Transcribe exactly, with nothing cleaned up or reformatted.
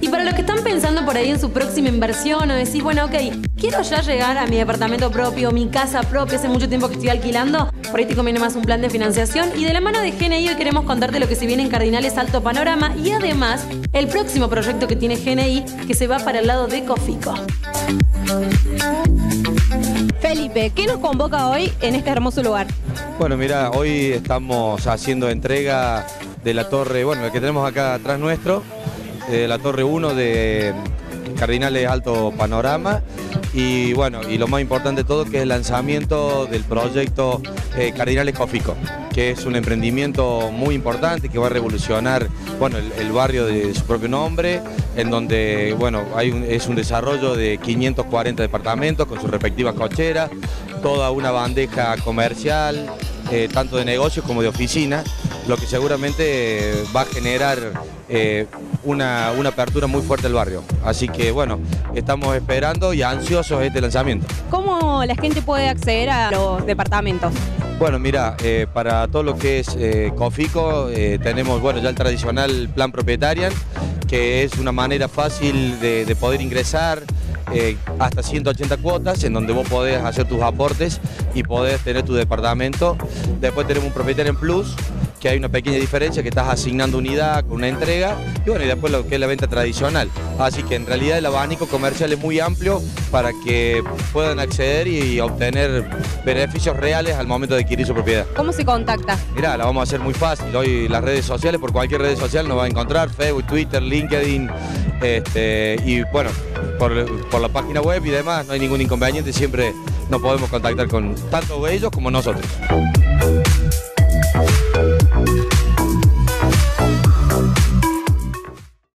Y para los que están pensando por ahí en su próxima inversión o decís, bueno, ok, quiero ya llegar a mi departamento propio, mi casa propia, hace mucho tiempo que estoy alquilando, por ahí te conviene más un plan de financiación. Y de la mano de G N I hoy queremos contarte lo que se viene en Cardinales Alto Panorama y además el próximo proyecto que tiene G N I que se va para el lado de Cofico. Felipe, ¿qué nos convoca hoy en este hermoso lugar? Bueno, mira, hoy estamos haciendo entrega de la torre, bueno, la que tenemos acá atrás nuestro, eh, la torre uno de Cardinales Alto Panorama y bueno, y lo más importante de todo que es el lanzamiento del proyecto eh, Cardinales Cofico, que es un emprendimiento muy importante que va a revolucionar, bueno, el, el barrio de su propio nombre, en donde, bueno, hay un, es un desarrollo de quinientos cuarenta departamentos con sus respectivas cocheras, toda una bandeja comercial, eh, tanto de negocios como de oficina, lo que seguramente eh, va a generar eh, una, una apertura muy fuerte al barrio. Así que, bueno, estamos esperando y ansiosos de este lanzamiento. ¿Cómo la gente puede acceder a los departamentos? Bueno, mira, eh, para todo lo que es eh, Cofico eh, tenemos, bueno, ya el tradicional plan propietarian, que es una manera fácil de, de poder ingresar eh, hasta ciento ochenta cuotas, en donde vos podés hacer tus aportes y podés tener tu departamento. Después tenemos un propietarian plus, que hay una pequeña diferencia, que estás asignando unidad con una entrega, y bueno, y después lo que es la venta tradicional. Así que en realidad el abanico comercial es muy amplio para que puedan acceder y obtener beneficios reales al momento de adquirir su propiedad. ¿Cómo se contacta? Mirá, la vamos a hacer muy fácil. Hoy las redes sociales, por cualquier red social nos va a encontrar, Facebook, Twitter, LinkedIn, este, y bueno, por, por la página web y demás, no hay ningún inconveniente, siempre nos podemos contactar con tanto ellos como nosotros.